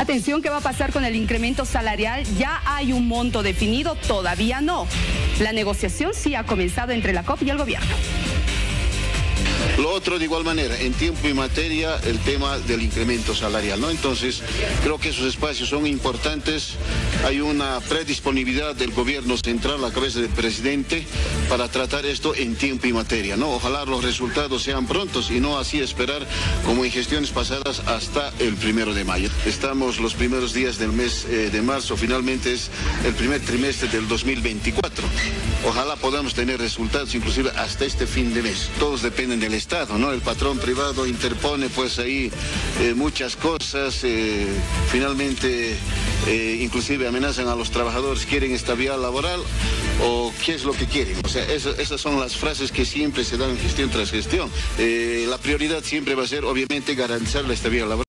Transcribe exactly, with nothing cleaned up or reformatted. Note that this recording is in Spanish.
Atención, ¿qué va a pasar con el incremento salarial? ¿Ya hay un monto definido? Todavía no. La negociación sí ha comenzado entre la C O P y el gobierno. Lo otro, de igual manera, en tiempo y materia, el tema del incremento salarial, ¿no? Entonces, creo que esos espacios son importantes. Hay una predisponibilidad del gobierno central, a cabeza del presidente, para tratar esto en tiempo y materia, ¿no? Ojalá los resultados sean prontos y no así esperar, como en gestiones pasadas, hasta el primero de mayo. Estamos los primeros días del mes eh, de marzo, finalmente es el primer trimestre del dos mil veinticuatro. Ojalá podamos tener resultados, inclusive hasta este fin de mes. Todos dependen del Estado, ¿no? El patrón privado interpone pues ahí eh, muchas cosas, eh, finalmente eh, inclusive amenazan a los trabajadores, quieren estabilidad laboral o qué es lo que quieren. O sea, eso, esas son las frases que siempre se dan gestión tras gestión. Eh, la prioridad siempre va a ser obviamente garantizar la estabilidad laboral.